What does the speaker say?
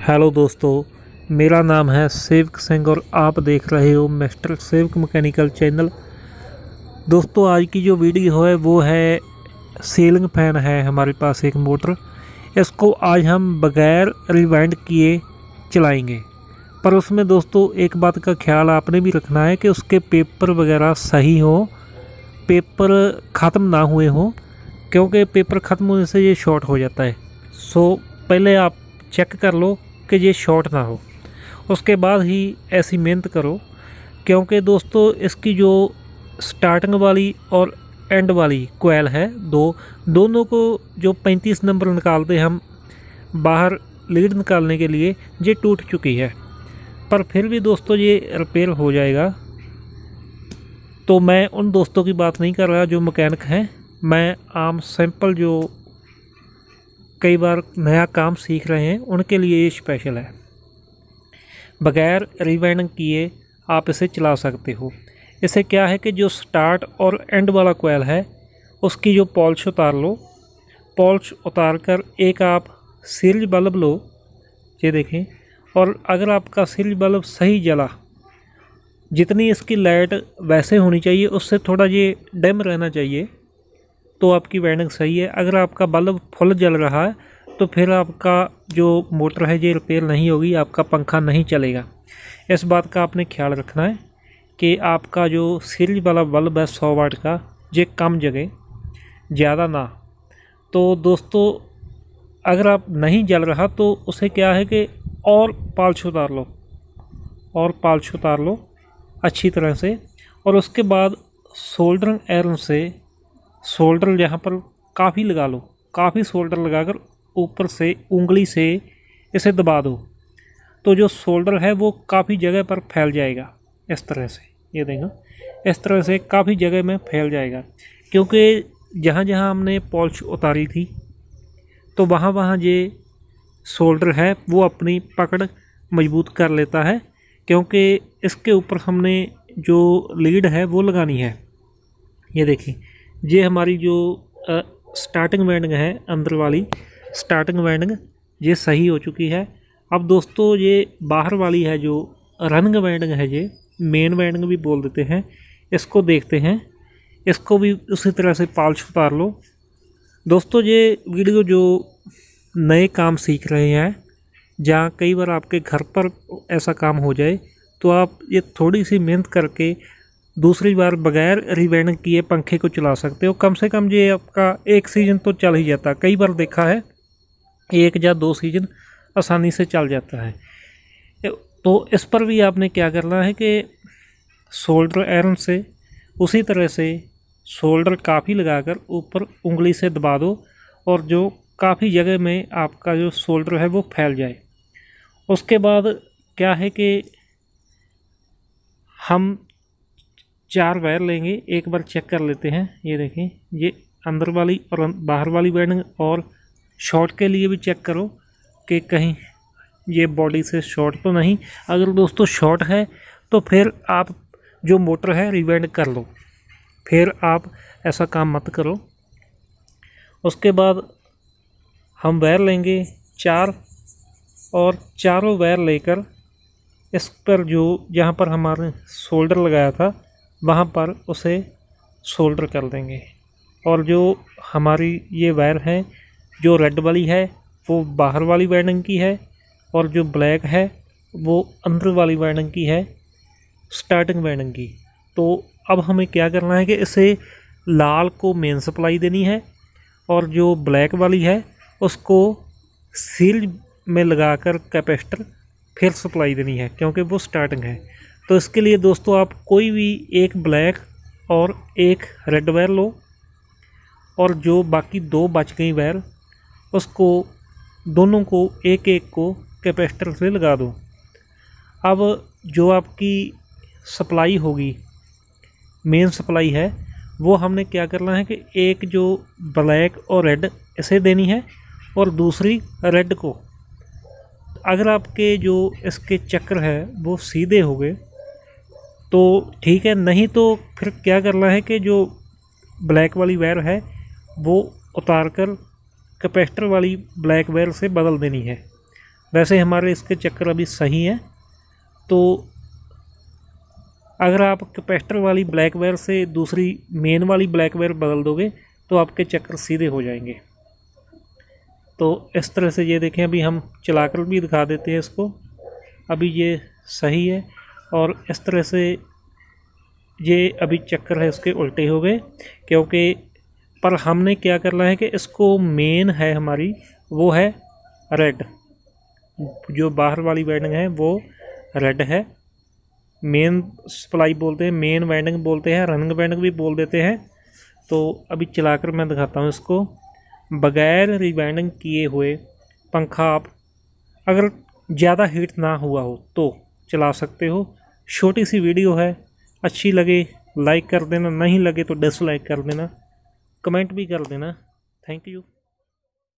Hello दोस्तों, मेरा नाम है सेवक सिंह और आप देख रहे हो मिस्टर सेवक मैकेनिकल चैनल। दोस्तों, आज की जो वीडियो है वो है सीलिंग फ़ैन है हमारे पास एक मोटर। इसको आज हम बगैर रिवाइंड किए चलाएंगे, पर उसमें दोस्तों एक बात का ख्याल आपने भी रखना है कि उसके पेपर वगैरह सही हो, पेपर ख़त्म ना हुए हों, क्योंकि पेपर ख़त्म होने से ये शॉर्ट हो जाता है। सो पहले आप चेक कर लो कि ये शॉर्ट ना हो, उसके बाद ही ऐसी मेहनत करो। क्योंकि दोस्तों इसकी जो स्टार्टिंग वाली और एंड वाली कोयल है दोनों को जो 35 नंबर निकालते हम बाहर लीड निकालने के लिए, ये टूट चुकी है। पर फिर भी दोस्तों ये रिपेयर हो जाएगा। तो मैं उन दोस्तों की बात नहीं कर रहा जो मैकेनिक हैं, मैं आम सिंपल जो कई बार नया काम सीख रहे हैं उनके लिए ये स्पेशल है। बगैर रिवाइंडिंग किए आप इसे चला सकते हो। इसे क्या है कि जो स्टार्ट और एंड वाला कोयल है उसकी जो पॉलिश उतार लो। पॉलिश उतार कर एक आप सीरीज बल्ब लो, ये देखें। और अगर आपका सीरीज बल्ब सही जला, जितनी इसकी लाइट वैसे होनी चाहिए उससे थोड़ा ये डिम रहना चाहिए, तो आपकी वाइंडिंग सही है। अगर आपका बल्ब फुल जल रहा है तो फिर आपका जो मोटर है ये रिपेयर नहीं होगी, आपका पंखा नहीं चलेगा। इस बात का आपने ख्याल रखना है कि आपका जो सीरीज वाला बल्ब है 100 वाट का, ये कम जगह, ज़्यादा ना। तो दोस्तों अगर आप नहीं जल रहा तो उसे क्या है कि और पॉलिश उतार लो, और पॉलिश उतार लो अच्छी तरह से। और उसके बाद सोल्डरिंग आयरन से सोल्डर यहाँ पर काफ़ी लगा लो, काफ़ी सोल्डर लगाकर ऊपर से उंगली से इसे दबा दो, तो जो सोल्डर है वो काफ़ी जगह पर फैल जाएगा। इस तरह से ये देखो, इस तरह से काफ़ी जगह में फैल जाएगा। क्योंकि जहाँ जहाँ हमने पॉलिश उतारी थी तो वहाँ वहाँ ये सोल्डर है वो अपनी पकड़ मजबूत कर लेता है। क्योंकि इसके ऊपर हमने जो लीड है वो लगानी है। ये देखिए, ये हमारी जो स्टार्टिंग वाइंडिंग है, अंदर वाली स्टार्टिंग वाइंडिंग ये सही हो चुकी है। अब दोस्तों ये बाहर वाली है जो रनिंग वाइंडिंग है, ये मेन वाइंडिंग भी बोल देते हैं, इसको देखते हैं। इसको भी उसी तरह से पॉलिश उतार लो। दोस्तों ये वीडियो जो नए काम सीख रहे हैं, जहाँ कई बार आपके घर पर ऐसा काम हो जाए, तो आप ये थोड़ी सी मेहनत करके दूसरी बार बगैर रिवाइंडिंग किए पंखे को चला सकते हो। कम से कम ये आपका एक सीज़न तो चल ही जाता है। कई बार देखा है 1 या 2 सीज़न आसानी से चल जाता है। तो इस पर भी आपने क्या करना है कि सोल्डर आयरन से उसी तरह से सोल्डर काफ़ी लगाकर ऊपर उंगली से दबा दो, और जो काफ़ी जगह में आपका जो सोल्डर है वो फैल जाए। उसके बाद क्या है कि हम 4 वायर लेंगे, एक बार चेक कर लेते हैं। ये देखें, ये अंदर वाली और बाहर वाली वायरिंग, और शॉर्ट के लिए भी चेक करो कि कहीं ये बॉडी से शॉर्ट तो नहीं। अगर दोस्तों शॉर्ट है तो फिर आप जो मोटर है रिवाइंड कर लो, फिर आप ऐसा काम मत करो। उसके बाद हम वायर लेंगे 4, और चारों वायर लेकर इस पर जो जहाँ पर हमारे सोल्डर लगाया था वहाँ पर उसे सोल्डर कर देंगे। और जो हमारी ये वायर है, जो रेड वाली है वो बाहर वाली वाइंडिंग की है, और जो ब्लैक है वो अंदर वाली वाइंडिंग की है, स्टार्टिंग वाइंडिंग की। तो अब हमें क्या करना है कि इसे लाल को मेन सप्लाई देनी है, और जो ब्लैक वाली है उसको सील में लगाकर कैपेसिटर फिर सप्लाई देनी है, क्योंकि वो स्टार्टिंग है। तो इसके लिए दोस्तों आप कोई भी एक ब्लैक और एक रेड वायर लो, और जो बाकी 2 बच गई वायर उसको दोनों को एक एक को कैपेसिटर से लगा दो। अब जो आपकी सप्लाई होगी, मेन सप्लाई है, वो हमने क्या करना है कि एक जो ब्लैक और रेड इसे देनी है, और दूसरी रेड को। अगर आपके जो इसके चक्र है वो सीधे हो गए तो ठीक है, नहीं तो फिर क्या करना है कि जो ब्लैक वाली वायर है वो उतार कर कैपेसिटर वाली ब्लैक वायर से बदल देनी है। वैसे हमारे इसके चक्कर अभी सही हैं। तो अगर आप कैपेसिटर वाली ब्लैक वायर से दूसरी मेन वाली ब्लैक वायर बदल दोगे तो आपके चक्कर सीधे हो जाएंगे। तो इस तरह से ये देखें, अभी हम चलाकर भी दिखा देते हैं इसको। अभी ये सही है और इस तरह से ये अभी चक्कर है इसके उल्टे हो गए, क्योंकि पर हमने क्या करना है कि इसको मेन है हमारी वो है रेड, जो बाहर वाली वाइंडिंग है वो रेड है। मेन सप्लाई बोलते हैं, मेन वाइंडिंग बोलते हैं, रनिंग वाइंडिंग भी बोल देते हैं। तो अभी चलाकर मैं दिखाता हूँ इसको। बगैर रिवाइंडिंग किए हुए पंखा आप अगर ज़्यादा हीट ना हुआ हो तो चला सकते हो। छोटी सी वीडियो है, अच्छी लगे लाइक कर देना, नहीं लगे तो डिसलाइक कर देना, कमेंट भी कर देना। Thank you.